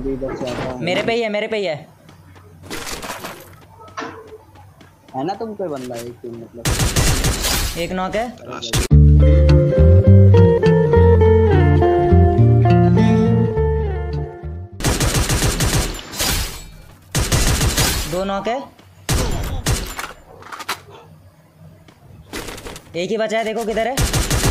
भी इधर से आता हूँ। मेरे पे ही है, मेरे पे ही है ना तुम कोई बंदा है एक मतलब एक नॉक है। दो नॉक है, एक ही बचा है, देखो किधर है।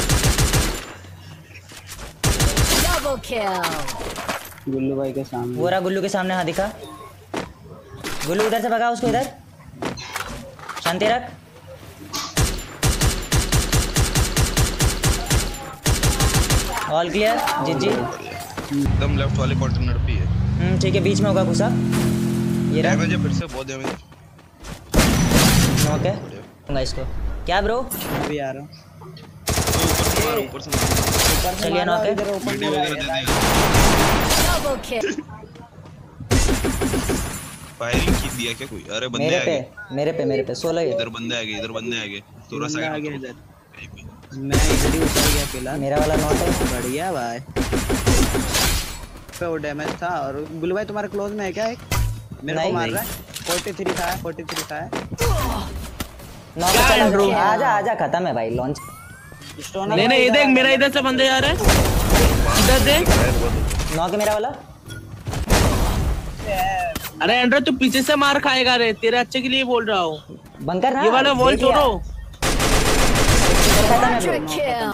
Double kill. गुल्लू भाई के सामने। वो रहा गुल्लू के सामने, हाँ दिखा। गुल्लू उधर से भगा उसको, इधर शांति रख। ऑल क्लियर जी। एकदम लेफ्ट वाले कॉर्नर पे है। ठीक है, बीच में होगा घुसा। ये रहा डैमेज है, फिर से बहुत डैमेज है। नॉक है, दूंगा इसको। क्या ब्रो? अभी आ रहा हूँ। ऊपर से चलिए नॉक है। वीडियो वगैरह दे दे। Double kill. फायरिंग की दिया क्या कोई? अरे बंदे आ गए। मेरे पे 16 है। इधर बंदे आ गए, इधर बंदे आ गए। थोड़ा आ साइड गया हो इधर। मैं इधर ही उतर गया फिलहाल। मेरा वाला नॉक है। बढ़िया भाई। पे वो डैमेज था। और गुल्लू भाई तुम्हारे क्लोज में है क्या? एक मेरे को मार रहा है। 43 था, 43 था। नॉक चला ब्रो, आजा खत्म है भाई लॉन्च। नहीं ये देख, मेरा इधर से बंदे आ रहे हैं। इधर देख, नॉक है मेरा वाला। अरे एंड्रो तू पीछे से मार खाएगा रे, तेरे अच्छे के लिए बोल रहा हूँ। बंकर ना, ये वाला वॉल छोड़ो। Trick kill.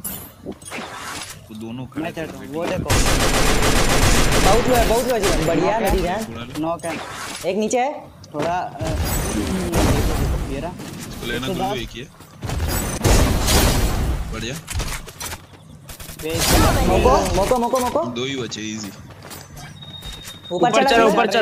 वो दोनों मैं चढ़ रहा हूँ, वो देखो। बहुत हुआ जीवन। बढ़िया मेरी जान। नॉक है। एक नीचे है। थोड़ा ये रहा। लेना गुल्लू एक ही है। बढ़िया। मोको दो ही बचे, इजी। ऊपर चला।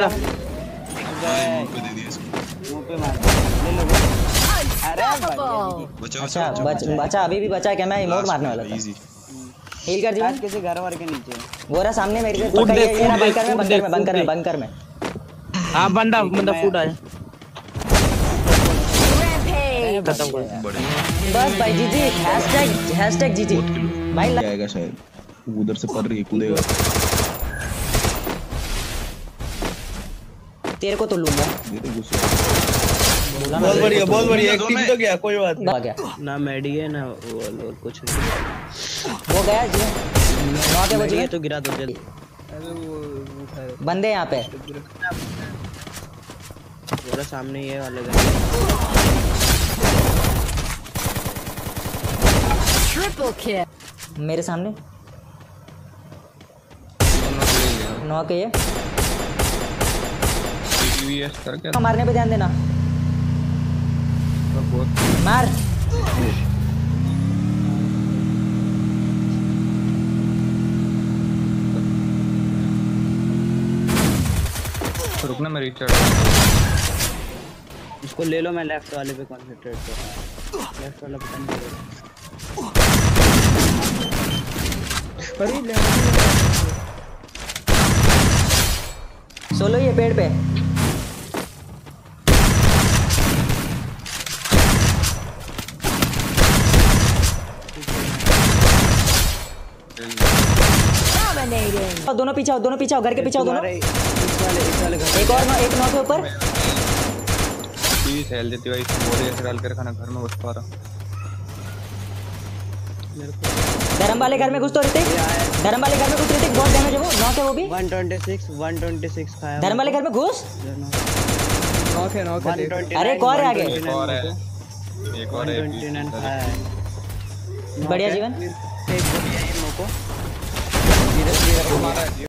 पे दे दिया इसको। मुंह पे मार। ले लो। अरे Unstoppable. बचा अच्छा बचा, अभी भी बचा क्या? मैं इमोट मारने वाला था। इजी। हील कर जीवन। किसी घर वर के नीचे। वो रहा सामने मेरे से। पक्का ये रहा बंकर में। हाँ बंदा फूट आया। Rampage. खत्म कर। बढ़िया। बस भाई जीजी। हैशटैग जीजी भाई। आएगा शायद। उधर से पर रही कूदेगा। तेरे को तो लूंगा। ये तो गुस्सा। बहुत बढ़िया एक टीम तो गया, कोई बात नहीं। आ गया ना मेडी है ना वो और कुछ वो गया जीवन। नॉक है वो जीवन। तो गिरा दो जल्दी। बंदे यहाँ पे। पूरा सामने ये वाले घर। Triple kill. मेरे सामने नॉक है ये। मारने पे ध्यान देना। मार। रुकना, मैं रिचार्ज। इसको ले लो, मैं लेफ्ट वाले पे कंसंट्रेट कर रहा हूं। लेफ्ट वाला पता नहीं अरे सोलो ये पेड़ पे। Dominating. दोनों पीछे आओ, घर के पीछे आओ दोनों। इस वाले घर। एक नॉक है ऊपर। प्लीज हेल्थ देती भाई, बोले ऐसे डाल कर खाना घर में बस पा रहा। धर्म वाले घर में घुस तो ऋतिक। बहुत डैमेज है वो। नॉक है वो भी। 126 खाया। धर्म वाले घर में घुस। नॉक है। 129, अरे एक और है आगे। एक और है 129 खाया है। बढ़िया जीवन। एक बढ़िया है मोको। धीरे धीरे